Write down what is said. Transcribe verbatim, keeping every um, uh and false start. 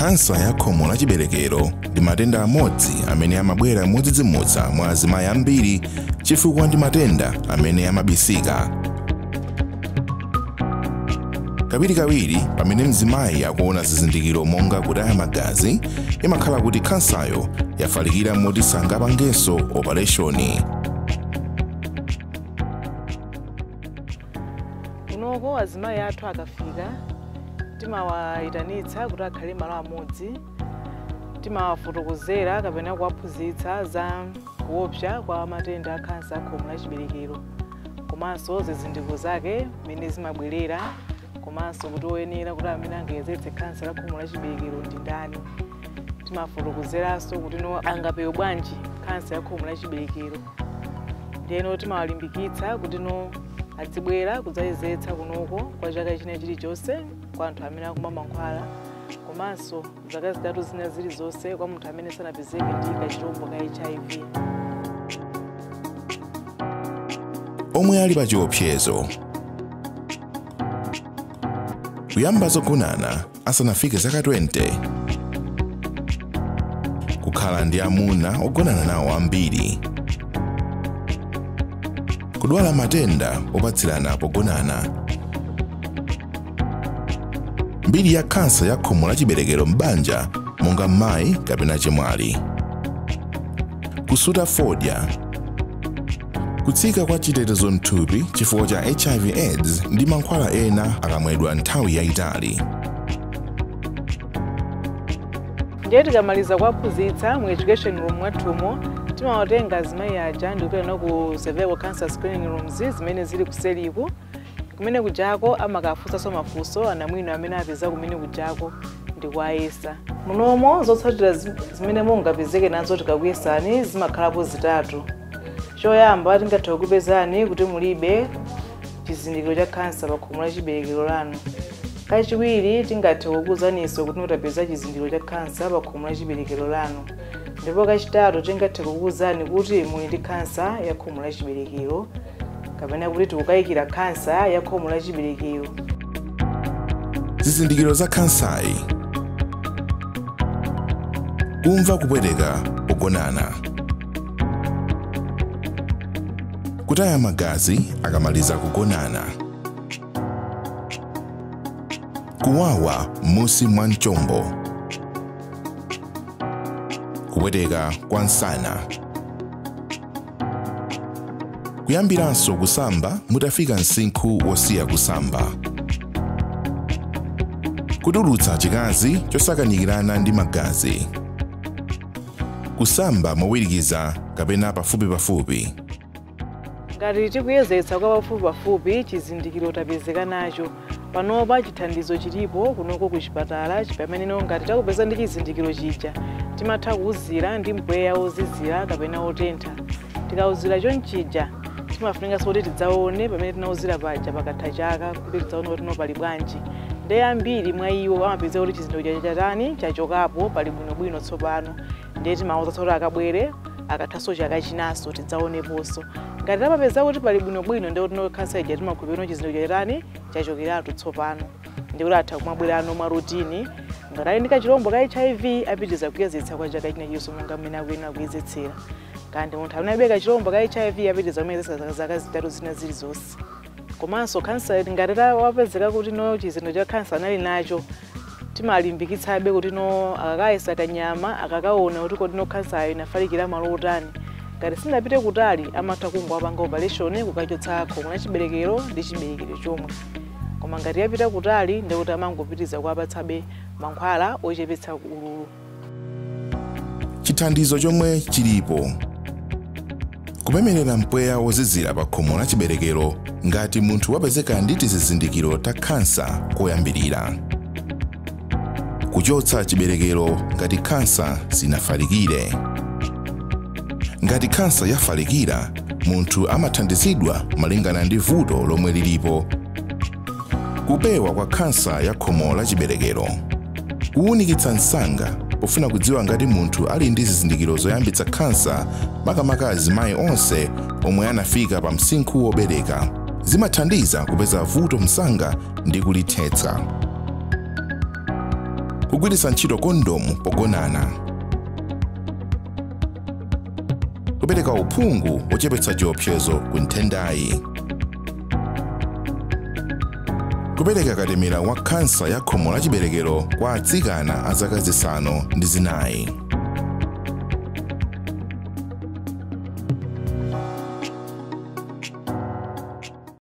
Kansa ya khomo la chiberekero ndi matenda amodzi amene amabwera modzidzimutsa mwa azimayi ambiri chifukwa ndi matenda amene amabisika. Kawirikawiri pamene mzimayi akuona zizindikiro monga kutaya magazi, imakhala kuti kansayo yafalikira moti sangapangenso opereshoni. Kunoko azimayi athu akafika timawayitanitsa kuti akhale malo amodzi, timawafotokozera kapena kuwaphunzitsa za kuopsa kwa matenda a kansa ya khomo la chiberekero, komanso zizindikiro zake mmene zimabwerera, komanso kuti oyenera kuti amene angayezetse kansa la khomo la chiberekero ndi ndani. Timafotokozeranso kuti no angapewe bwanji kansa ya khomo la chiberekero. Ndiyeno timawalimbikitsa kuti no adzibwera kudzayezetsa kunoko kwa chaka china chilichonse kwa anthu amene akumwa mankhwala, komanso zaka zitatu zina zilizonse kwa munthu amene sanapezeke ndi kachirombo ka H I V. Omwe ali pa chiopsezo kuyamba zogonana asanafike zaka twenty, kukhala ndi amuna ogonana nawo ambiri, kudwala matenda opatsirana pogonana, mbiri ya kansa ya khomo la chiberekero m'banja monga mayi kapena chemwali, kusuta fodya, kutsika kwa chitetezo mthupi chifukwa cha H I V AIDS ndi mankhwala ena akamwedwa nthawi yayitali. Ndiye tikamaliza kuwaphunzitsa mu education room mwathumo, timawatenga azimayi aja ndi kupita ku cervical cancer screening rooms zimene zili kuseliku, kumene kujako amakafunsanso mafunso anamwino amene apeza kumene kujako ndi kuwayesa. Munomo zotsatira zimene mungapezeke nazo tikakuyesani zimakhalapo zitatu. Choyamba tingathe kukupezani kuti mulibe chizindikiro cha kansa pa khomo la chiberekero lanu. Kachiwiri tingathe kukuwuzaninso kuti mutapeza chizindikiro cha kansa pa khomo la chiberekero lanu. Ndipo kachitatu tingathe kukuwuzani kuti muli ndi kansa ya khomo la chiberekero, kapena kuti tikukayikira kansa ya khomo la chiberekero. Zizindikiro za kansayi: kumva kupweteka pogonana, kutaya magazi akamaliza kugonana, kuwawa m'munsi mwa mchombo, kupweteka kwa nsana, kuyambiranso kusamba mutafika msinkhu wosiya kusamba, kutulutsa chikazi chosakanyikirana ndi magazi, kusamba mowirikiza kapena pafupi pafupi. Ngati tikuyezetsa kwa pafupi pafupi chizindikiro tapezeka nacho, panopa chithandizo chilipo kunoko ku chipatala pamene ngati takupeza ndi chizindikiro chija timatha kuwuzira ndi mpweya wozizira kapena otentha. Tikawuzira chonchija timafunika kuti tidzaone pamene tinawuzira paja pakatha chaka kuti tidzaone kuti no pali bwanji. Ndi ambiri mwa iwo amapeza kuti chizindikiro chatani chachokapo pali bwinobwino tsopano, ndiye timawuza kuti akabwere akathaso chaka chinaso tidzaoneponso. Ngati tapapeza kuti pali bwinobwino ndiye kuti no kansa ija timakhulupirira chizindikiro chatani chachokeratu tsopano, ndiye kuti atha kumabwerano mwa rutini. Ngati ali ndi kachirombo ka H I V apitiza kuyezetsa kwa chaka china chonse monga mmene akuyenera kuyezetsera. Kandi munthu amene alibe kachirombo ka H I V apitiza kuyezetsa zaka zitatu zina zilizonse. Komanso kansa ngati wapezeka kuti no chizindikiro cha kansa anali nacho, timalimbikitsabe kuti no akakayesa kanyama akakaona kuti kodi no kansayo inafalikira malo otani. Ngati sinapite kutali amatha kungowapanga operation kukachotsa khomo la chiberekero ndi chiberekero chomwe. Koma ngati yapita kutali ndiye kuti amangopitiza kuwapatsabe mankhwala ochepetsa ululu. Chithandizo chomwe chilipo: kupemerera mpweya wozizira pa khomo la chiberekero ngati munthu wapezeka ndi chizindikiro ta kansa koyambirira, kuchotsa chiberekero ngati kansa sinafalikire. Ngati kansa yafalikira, munthu amathandizidwa malingana ndi vuto lomwe lilipo. Kupewa kwa kansa ya khomo la chiberekero, kuwunikitsa msanga pofuna kudziwa ngati munthu ali ndi zizindikiro zoyambitsa kansa, makamaka azimayi onse omwe anafika pa msinkhu wobereka, zimathandiza kupeza vuto msanga ndi kulithetsa. kugwiritsa ntchito kondomu pogonana, kupereka uphungu ochepetsa chiopsezo ku nthendayi, kupereka katemera wa khansa ya khomo la chiberekero kwa atsikana a zaka zisanu ndi zinayi.